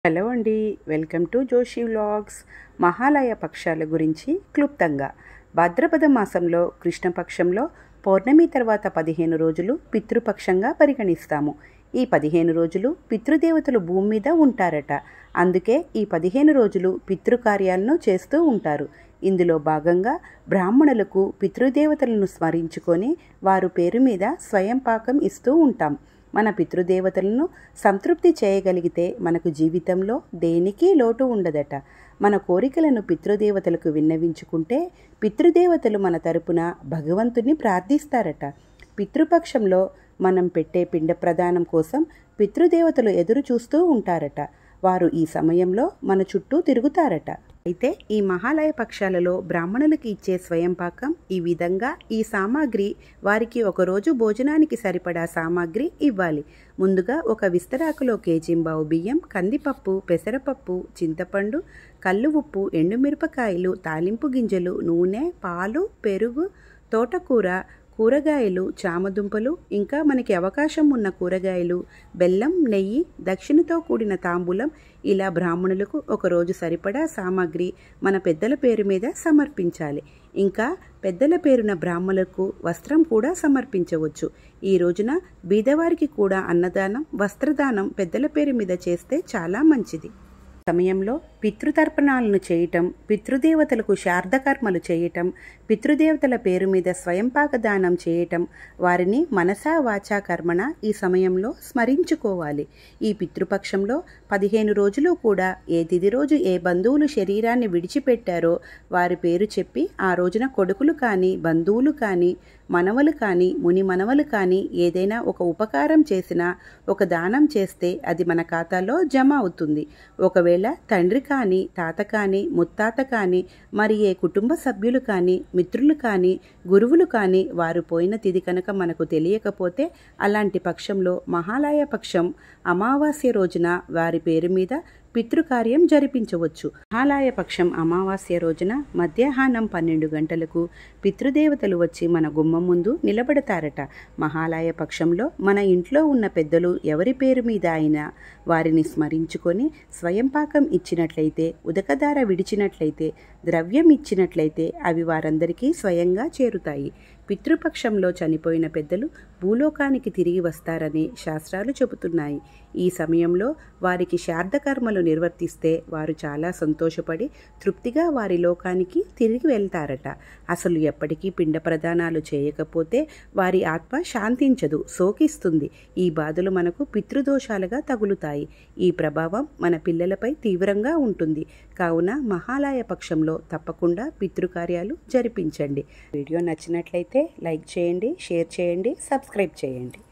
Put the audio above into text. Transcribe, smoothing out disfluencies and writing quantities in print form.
Hello అండి, welcome to Joshi vlogs. Mahalaya పక్షాల గురించి క్లుప్తంగా. భాద్రపద మాసంలో కృష్ణపక్షంలో పౌర్ణమి తర్వాత 15 రోజులు పితృపక్షంగా పరిగణిస్తాము. ఈ 15 రోజులు పితృదేవతలు భూమి మీద ఉంటారట. అందుకే ఈ 15 రోజులు పితృకార్యాలను చేస్తూ ఉంటారు. ఇందులో భాగంగా బ్రాహ్మణులకు పితృదేవతలను స్మరించుకొని వారు పేరు మీద స్వయం పాకం ఇస్తూ ఉంటాం. మన పితృదేవతలను సంతృప్తి చేయగలిగితే మనకు జీవితంలో దేనికి లోటు ఉండదట. మన కోరికలను పితృదేవతలకు విన్నవించుకుంటే పితృదేవతలు మన తరపున భగవంతుని ప్రార్థిస్తారట. పితృపక్షంలో మనం పెట్టే పిండ ప్రదానం కోసం పితృదేవతలు ఎదురు చూస్తూ ఉంటారట. వారు ఈ సమయంలో మన చుట్టూ తిరుగుతారట. అయితే ఈ మహాలయ పక్షాలలో బ్రాహ్మణులకి ఇచ్చే స్వయం పాకం ఈ విధంగా ఈ సామాగ్రి వారికి ఒకరోజు భోజనానికి సరిపడా సామాగ్రి ఇవ్వాలి. ముందుగా ఒక విస్తరాకులో కేజీంబావు బియ్యం, కందిపప్పు, పెసరపప్పు, చింతపండు, కల్లు ఉప్పు, ఎండుమిరపకాయలు, తాలింపు గింజలు, నూనె, పాలు, పెరుగు, తోటకూర, కూరగాయలు, చామదుంపలు, ఇంకా మనకి అవకాశం ఉన్న కూరగాయలు, బెల్లం, నెయ్యి, దక్షిణతో కూడిన తాంబూలం, ఇలా బ్రాహ్మణులకు ఒకరోజు సరిపడా సామాగ్రి మన పెద్దల పేరు మీద సమర్పించాలి. ఇంకా పెద్దల పేరున బ్రాహ్మణులకు వస్త్రం కూడా సమర్పించవచ్చు. ఈ రోజున బీదవారికి కూడా అన్నదానం, వస్త్రదానం పెద్దల పేరు మీద చేస్తే చాలా మంచిది. సమయంలో పితృతర్పణాలను చేయటం, పితృదేవతలకు శార్ధకర్మలు చేయటం, పితృదేవతల పేరు మీద స్వయంపాక దానం చేయటం, వారిని మనసా వాచా కర్మణ ఈ సమయంలో స్మరించుకోవాలి. ఈ పితృపక్షంలో 15 రోజులు కూడా ఏ తిథి రోజు ఏ బంధువులు శరీరాన్ని విడిచిపెట్టారో వారి పేరు చెప్పి ఆ రోజున కొడుకులు కానీ, బంధువులు కానీ, మనవలు కానీ, ముని మనవలు కానీ ఏదైనా ఒక ఉపకారం చేసినా, ఒక దానం చేస్తే అది మన ఖాతాలో జమ అవుతుంది. ఒకవేళ తండ్రి కానీ, తాత కానీ, ముత్తాత కానీ, మరి ఏ కుటుంబ సభ్యులు కానీ, మిత్రులు కానీ, గురువులు కానీ వారు పోయిన తిథి కనుక మనకు తెలియకపోతే అలాంటి పక్షంలో మహాలయ పక్షం అమావాస్య రోజున వారి పేరు మీద పితృకార్యం జరిపించవచ్చు. మహాలయ పక్షం అమావాస్య రోజున మధ్యాహ్నం 12 గంటలకు పితృదేవతలు వచ్చి మన గుమ్మం ముందు నిలబడతారట. మహాలయ పక్షంలో మన ఇంట్లో ఉన్న పెద్దలు ఎవరి పేరు మీద అయినా వారిని స్మరించుకొని స్వయంపాకం ఇచ్చినట్లయితే, ఉదకధార విడిచినట్లయితే, ద్రవ్యం ఇచ్చినట్లయితే అవి వారందరికీ స్వయంగా చేరుతాయి. పితృపక్షంలో చనిపోయిన పెద్దలు భూలోకానికి తిరిగి వస్తారని శాస్త్రాలు చెబుతున్నాయి. ఈ సమయంలో వారికి శార్ధకర్మలు నిర్వర్తిస్తే వారు చాలా సంతోషపడి తృప్తిగా వారి లోకానికి తిరిగి వెళ్తారట. అసలు ఎప్పటికీ పిండ ప్రదానాలు చేయకపోతే వారి ఆత్మ శాంతించదు, శోకిస్తుంది. ఈ బాధలు మనకు పితృదోషాలుగా తగులుతాయి. ఈ ప్రభావం మన పిల్లలపై తీవ్రంగా ఉంటుంది. కావున మహాలయ పక్షంలో తప్పకుండా పితృకార్యాలు జరిపించండి. వీడియో నచ్చినట్లయితే లైక్ చేయండి, షేర్ చేయండి, సబ్స్క్రైబ్ చేయండి.